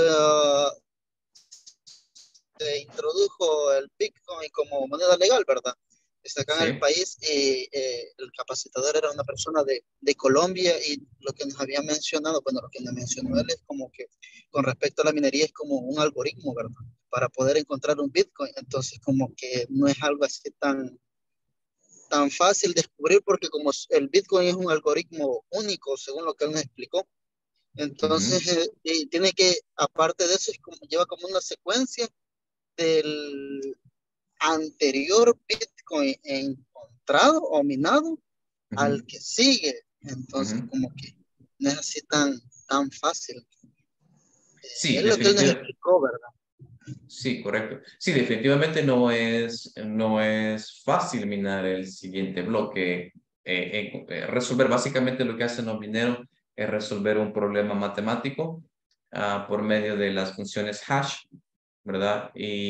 se introdujo el Bitcoin como moneda legal, ¿verdad? Está acá en el Sí. país y el capacitador era una persona de Colombia y lo que nos había mencionado, bueno, lo que nos mencionó él es como que con respecto a la minería es como un algoritmo, ¿verdad? Para poder encontrar un Bitcoin. Entonces, como que no es algo así tan fácil de descubrir porque como el Bitcoin es un algoritmo único, según lo que él nos explicó, entonces tiene que, aparte de eso, lleva como una secuencia del anterior Bitcoin encontrado o minado al que sigue. Entonces, como que no es así tan fácil. Sí, Es lo que él nos definitivamente. explicó, ¿verdad? Sí, correcto. Sí, definitivamente no es fácil minar el siguiente bloque. Resolver básicamente lo que hacen los mineros es resolver un problema matemático por medio de las funciones hash, ¿verdad?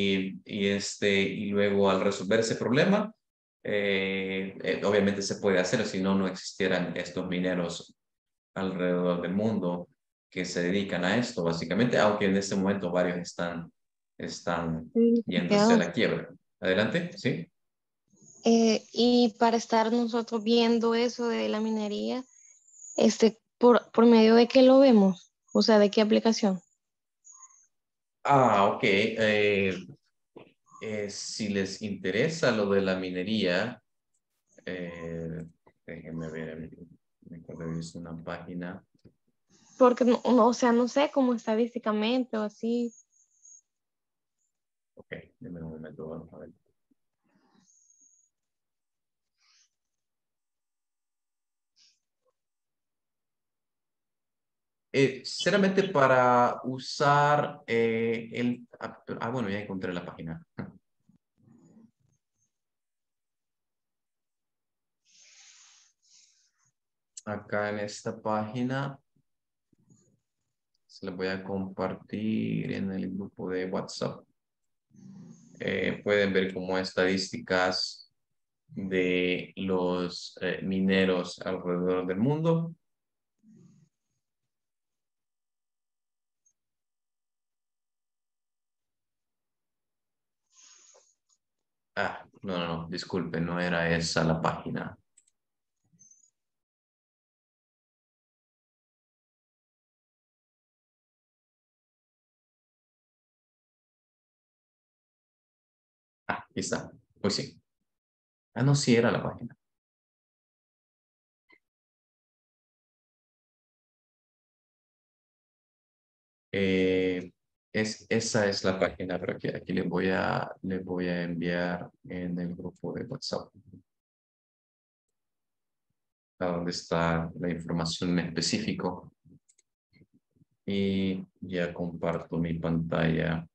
Y luego al resolver ese problema, obviamente se puede hacer, si no existieran estos mineros alrededor del mundo que se dedican a esto, básicamente, aunque en este momento varios están Sí, yéndose a claro. la quiebra. Adelante, ¿sí? Y para estar nosotros viendo eso de la minería, por medio de qué lo vemos, o sea, de qué aplicación. Ok. Si les interesa lo de la minería, déjenme ver, me acuerdo que es una página. Porque, o sea, no sé, como estadísticamente o así. Ok, denme un momento, vamos a ver. Sinceramente para usar bueno, ya encontré la página. Acá en esta página se la voy a compartir en el grupo de WhatsApp. Pueden ver como estadísticas de los mineros alrededor del mundo. No, disculpe, no era esa la página. Aquí está. Pues sí. No, sí era la página. Esa es la página, pero aquí les voy a enviar en el grupo de WhatsApp. A donde está la información en específico. Y ya comparto mi pantalla.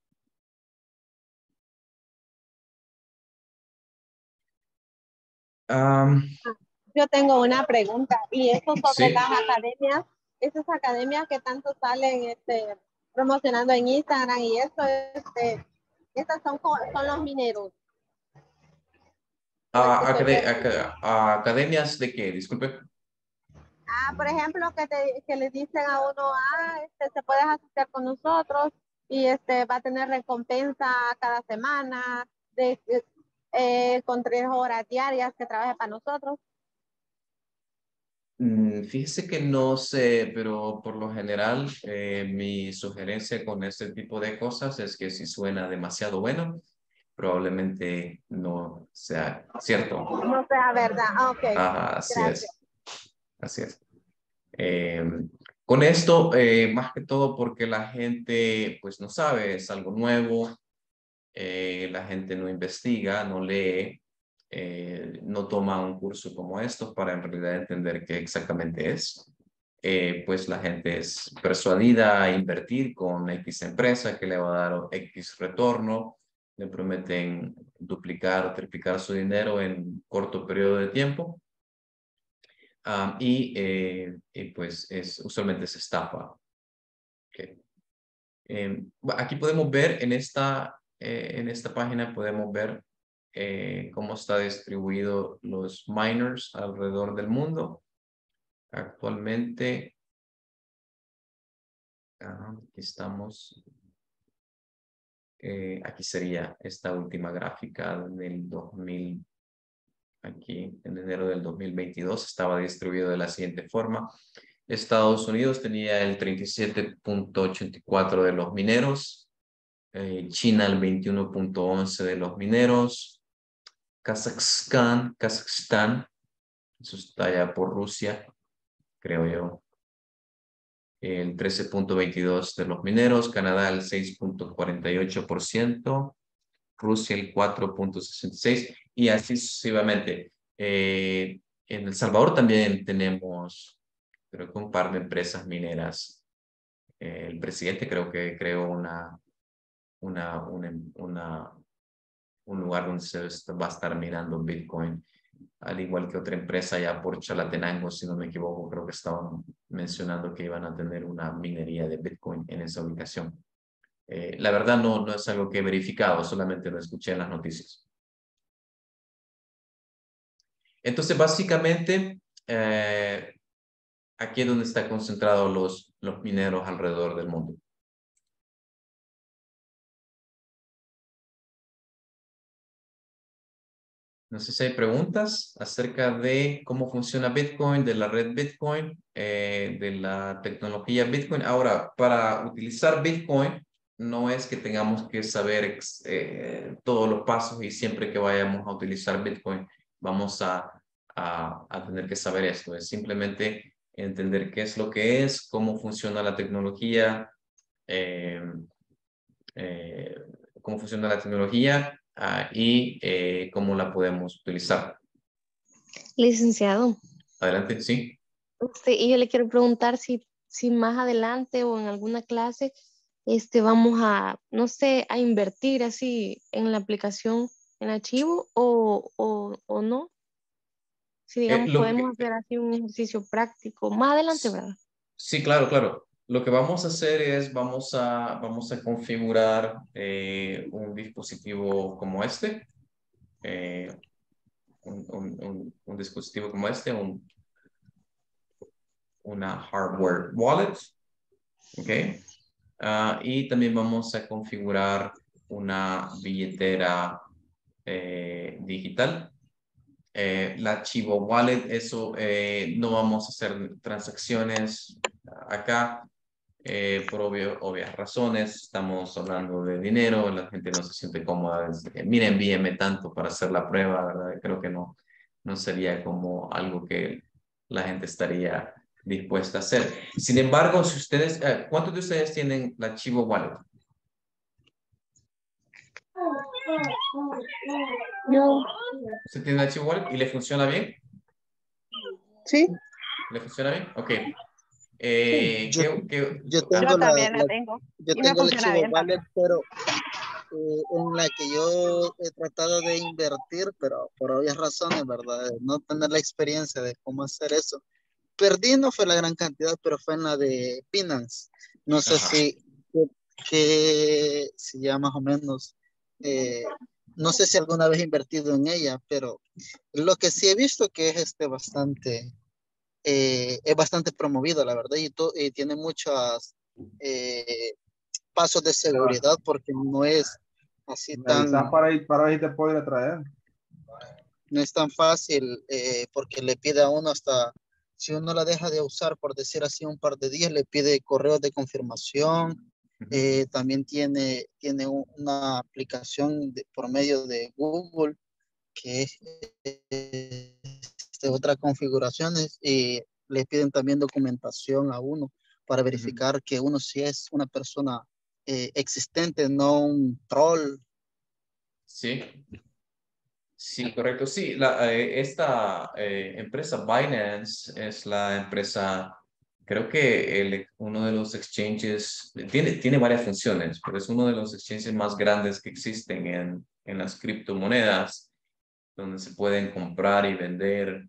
Yo tengo una pregunta, y esto sobre Sí. las academias, esas academias que tanto salen promocionando en Instagram y eso, estas son los mineros. Academias de qué, disculpe. Por ejemplo, que le dicen a uno, se puede asociar con nosotros y va a tener recompensa cada semana con 3 horas diarias que trabaje para nosotros. Fíjese que no sé, pero por lo general mi sugerencia con este tipo de cosas es que si suena demasiado bueno, probablemente no sea cierto. No sea verdad. Ok. Ajá, así Gracias. es. Así es. Con esto, más que todo porque la gente pues no sabe, es algo nuevo, la gente no investiga, no lee, no toma un curso como estos para en realidad entender qué exactamente es. Pues la gente es persuadida a invertir con X empresa que le va a dar X retorno, le prometen duplicar o triplicar su dinero en corto periodo de tiempo. Y pues usualmente es estafa. Okay. Aquí podemos ver en esta página, podemos ver cómo está distribuido los miners alrededor del mundo. Actualmente, aquí estamos. Aquí sería esta última gráfica del 2000. Aquí en enero del 2022 estaba distribuido de la siguiente forma. Estados Unidos tenía el 37.84 de los mineros, China el 21.11 de los mineros, Kazajstán, eso está allá por Rusia, creo yo, el 13.22 de los mineros, Canadá el 6.48%, Rusia el 4.66% y así sucesivamente. En El Salvador también tenemos, creo que un par de empresas mineras. El presidente creo que creó un lugar donde se va a estar minando Bitcoin, al igual que otra empresa ya por Chalatenango, si no me equivoco, creo que estaban mencionando que iban a tener una minería de Bitcoin en esa ubicación. La verdad no es algo que he verificado, solamente lo escuché en las noticias. Entonces, básicamente, aquí es donde están concentrados los mineros alrededor del mundo. No sé si hay preguntas acerca de cómo funciona Bitcoin, de la red Bitcoin, de la tecnología Bitcoin. Ahora, para utilizar Bitcoin, no es que tengamos que saber todos los pasos y siempre que vayamos a utilizar Bitcoin vamos a tener que saber esto. Es simplemente entender qué es lo que es, cómo funciona la tecnología, y cómo la podemos utilizar. Licenciado. Adelante, sí. Y yo le quiero preguntar si más adelante o en alguna clase vamos a, no sé, a invertir así en la aplicación, en archivo o no. Si digamos podemos hacer así un ejercicio práctico más adelante, ¿verdad? Sí, claro. Lo que vamos a hacer es vamos a configurar un dispositivo como este. Un dispositivo como este, una hardware wallet, ¿ok? Y también vamos a configurar una billetera digital. La Chivo Wallet, eso no vamos a hacer transacciones acá por obvias razones. Estamos hablando de dinero, la gente no se siente cómoda. Mira, envíeme tanto para hacer la prueba, ¿verdad? Creo que no sería como algo que la gente estaría dispuesta a hacer. Sin embargo, si ustedes, ¿cuántos de ustedes tienen la Chivo Wallet? No. ¿Usted tiene la Chivo Wallet y le funciona bien? Sí. ¿Le funciona bien? Ok. Yo tengo también la tengo. Yo Y me tengo el funciona Chivo bien Wallet, también. en la que yo he tratado de invertir, pero por obvias razones, ¿verdad? De no tener la experiencia de cómo hacer eso. Perdí, no fue la gran cantidad, pero fue en la de Binance. No sé Ajá. si ya más o menos, eh, no sé si alguna vez he invertido en ella, pero lo que sí he visto que es es bastante promovido, la verdad, y tiene muchos pasos de seguridad porque no es así Me avisas para ver si te puedo ir a traer. no es tan fácil porque le pide a uno hasta, si uno la deja de usar, por decir así, un par de días, le pide correos de confirmación. También tiene una aplicación por medio de Google que es otras configuraciones y le piden también documentación a uno para verificar que uno sí es una persona existente, no un troll. Sí, sí, correcto. Sí, esta empresa Binance es la empresa, creo que uno de los exchanges, tiene varias funciones, pero es uno de los exchanges más grandes que existen en las criptomonedas, donde se pueden comprar y vender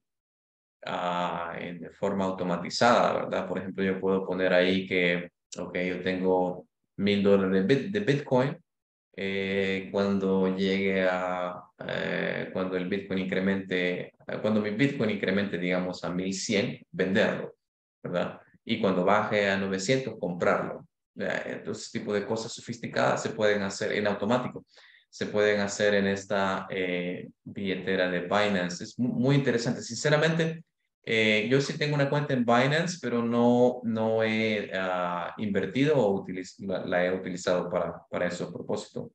de forma automatizada, ¿verdad? Por ejemplo, yo puedo poner ahí que, ok, yo tengo $1000 de Bitcoin. Cuando llegue cuando el Bitcoin incremente, cuando mi Bitcoin incremente, digamos, a 1100, venderlo, ¿verdad? Y cuando baje a 900, comprarlo. Entonces, ese tipo de cosas sofisticadas se pueden hacer en automático. Se pueden hacer en esta billetera de Binance. Es muy interesante. Sinceramente, yo sí tengo una cuenta en Binance, pero no he invertido o la he utilizado para ese propósito.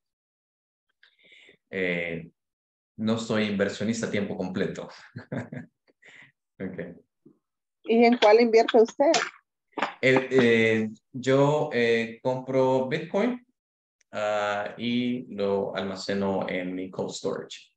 No soy inversionista a tiempo completo. Okay. ¿Y en cuál invierte usted? Yo compro Bitcoin y lo almaceno en mi cold storage.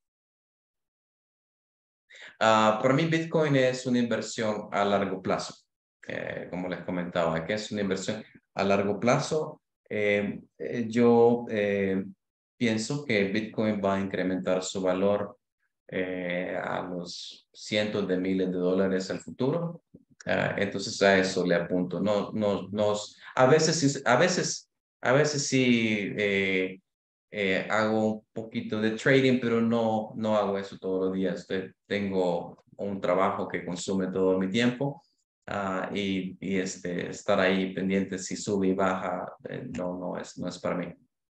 Para mí Bitcoin es una inversión a largo plazo, como les comentaba, que es una inversión a largo plazo. Yo pienso que Bitcoin va a incrementar su valor a los cientos de miles de dólares al futuro. Entonces a eso le apunto. A veces sí hago un poquito de trading, pero no hago eso todos los días. Tengo un trabajo que consume todo mi tiempo y estar ahí pendiente si sube y baja, no es para mí.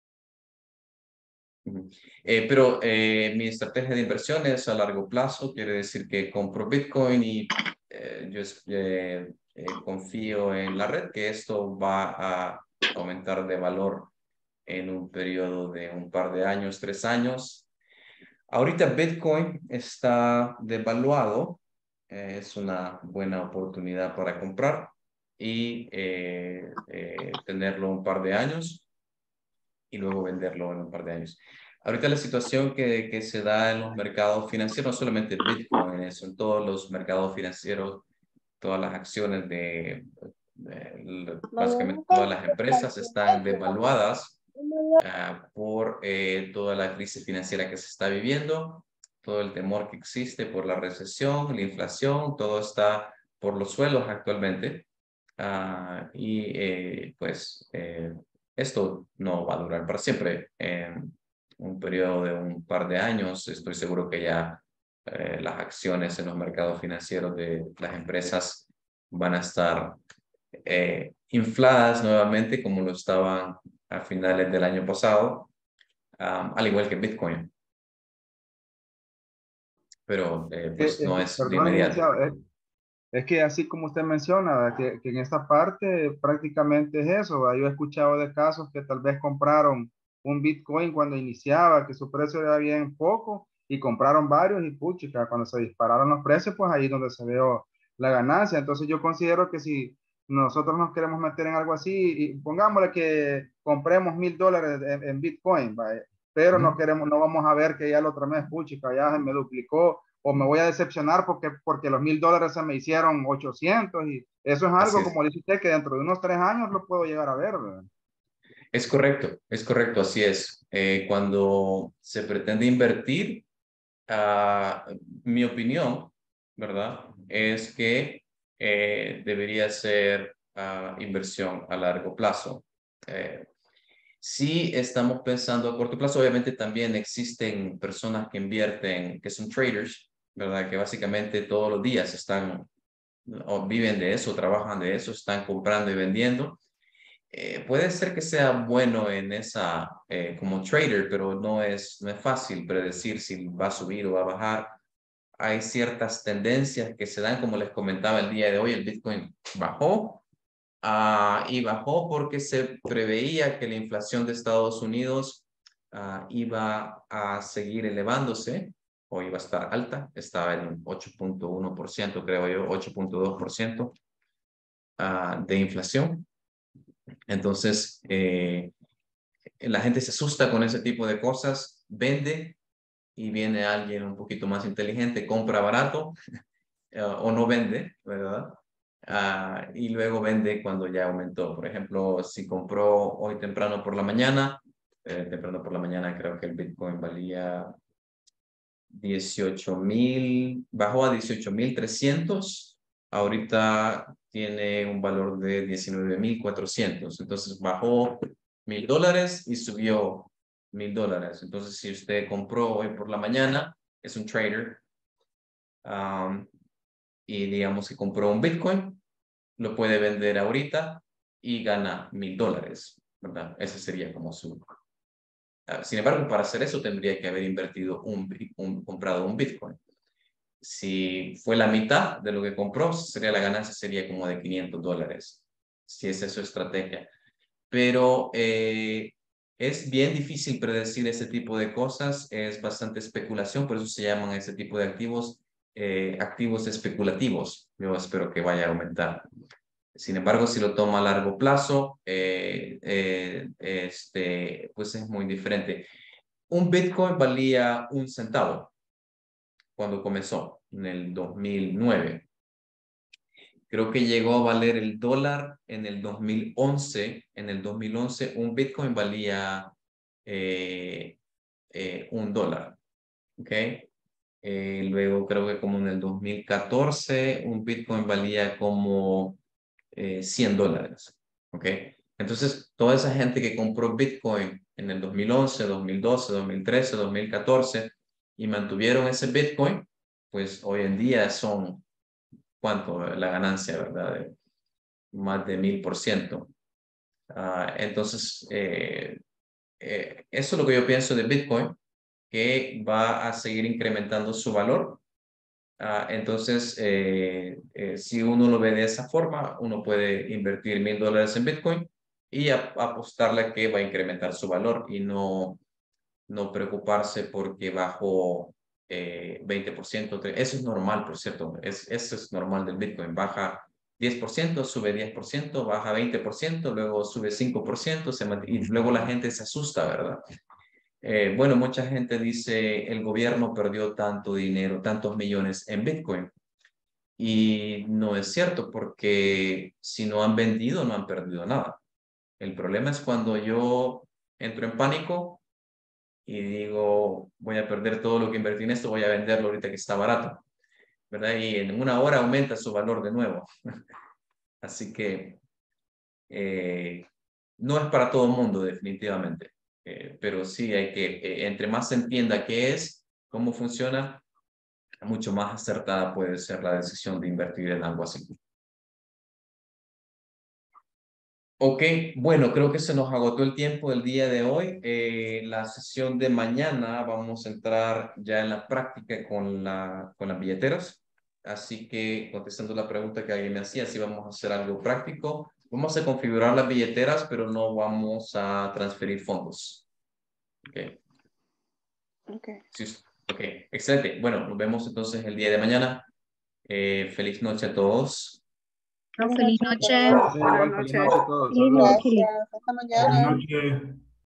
Pero mi estrategia de inversión es a largo plazo, quiere decir que compro Bitcoin y yo confío en la red que esto va a aumentar de valor en un periodo de un par de años, 3 años. Ahorita Bitcoin está devaluado, es una buena oportunidad para comprar y tenerlo un par de años y luego venderlo en un par de años. Ahorita la situación que se da en los mercados financieros, no solamente Bitcoin, eso en todos los mercados financieros, todas las acciones básicamente todas las empresas están devaluadas por toda la crisis financiera que se está viviendo, todo el temor que existe por la recesión, la inflación, todo está por los suelos actualmente. Pues esto no va a durar para siempre. En un periodo de un par de años, estoy seguro que ya las acciones en los mercados financieros de las empresas van a estar infladas nuevamente como lo estaban a finales del año pasado, al igual que Bitcoin. Pero pues no es de Perdón, inmediato. licenciado, es que así como usted menciona, ¿verdad? Que en esta parte prácticamente es eso, ¿verdad? Yo he escuchado de casos que tal vez compraron un Bitcoin cuando iniciaba, que su precio era bien poco, y compraron varios y puchica, cuando se dispararon los precios, pues ahí es donde se vio la ganancia. Entonces yo considero que si nosotros nos queremos meter en algo así, y pongámosle que compremos $1000 en Bitcoin, ¿vale? Pero no vamos a ver que ya el otro mes, puchica, ya se me duplicó, o me voy a decepcionar porque los $1000 se me hicieron 800 y eso es algo, como dice usted, que dentro de unos 3 años lo puedo llegar a ver, ¿verdad? Es correcto, así es. Cuando se pretende invertir, mi opinión, ¿verdad? Es que debería ser inversión a largo plazo. Si estamos pensando a corto plazo, obviamente también existen personas que invierten, que son traders, ¿verdad? Que básicamente todos los días están o viven de eso, trabajan de eso, están comprando y vendiendo. Puede ser que sea bueno en esa como trader, pero no es fácil predecir si va a subir o va a bajar. Hay ciertas tendencias que se dan, como les comentaba el día de hoy, el Bitcoin bajó y bajó porque se preveía que la inflación de Estados Unidos iba a seguir elevándose o iba a estar alta, estaba en un 8.1%, creo yo, 8.2% de inflación. Entonces, la gente se asusta con ese tipo de cosas, vende y viene alguien un poquito más inteligente, compra barato o no vende, ¿verdad? Y luego vende cuando ya aumentó. Por ejemplo, si compró hoy temprano por la mañana creo que el Bitcoin valía 18,000, bajó a 18,300. Ahorita tiene un valor de 19,400. Entonces bajó $1,000 y subió $1,000. Entonces, si usted compró hoy por la mañana, es un trader, y digamos que compró un Bitcoin, lo puede vender ahorita y gana $1,000, ¿verdad? Ese sería como su... Sin embargo, para hacer eso tendría que haber invertido comprado un Bitcoin. Si fue la mitad de lo que compró, la ganancia sería como de $500, si esa es su estrategia. Pero es bien difícil predecir ese tipo de cosas, es bastante especulación, por eso se llaman ese tipo de activos activos especulativos. Yo espero que vaya a aumentar. Sin embargo, si lo toma a largo plazo, pues es muy diferente. Un Bitcoin valía 1 centavo cuando comenzó, en el 2009. Creo que llegó a valer el dólar en el 2011. En el 2011 un Bitcoin valía $1. ¿Ok? Luego creo que como en el 2014 un Bitcoin valía como $100. ¿Ok? Entonces, toda esa gente que compró Bitcoin en el 2011, 2012, 2013, 2014 y mantuvieron ese Bitcoin, pues hoy en día son, ¿cuánto? La ganancia, ¿verdad? De más de 1,000%. Entonces, eso es lo que yo pienso de Bitcoin, que va a seguir incrementando su valor. Entonces, si uno lo ve de esa forma, uno puede invertir $1,000 en Bitcoin y apostarle a que va a incrementar su valor y no preocuparse porque bajó 20%. Eso es normal, por cierto. Eso es normal del Bitcoin. Baja 10%, sube 10%, baja 20%, luego sube 5%, y luego la gente se asusta, ¿verdad? Bueno, mucha gente dice el gobierno perdió tanto dinero, tantos millones en Bitcoin. Y no es cierto, porque si no han vendido, no han perdido nada. El problema es cuando yo entro en pánico y digo, voy a perder todo lo que invertí en esto, voy a venderlo ahorita que está barato, ¿verdad? Y en una hora aumenta su valor de nuevo. Así que no es para todo el mundo, definitivamente. Pero sí hay que, entre más se entienda qué es, cómo funciona, mucho más acertada puede ser la decisión de invertir en algo así. Ok, bueno, creo que se nos agotó el tiempo del día de hoy. La sesión de mañana vamos a entrar ya en la práctica con las billeteras. Así que, contestando la pregunta que alguien me hacía, si vamos a hacer algo práctico, vamos a configurar las billeteras, pero no vamos a transferir fondos. Ok. Sí, ok, excelente. Bueno, nos vemos entonces el día de mañana. Feliz noche a todos. Feliz noche. Igual, feliz noche a todos. Gracias. Hasta mañana. Buenas noches.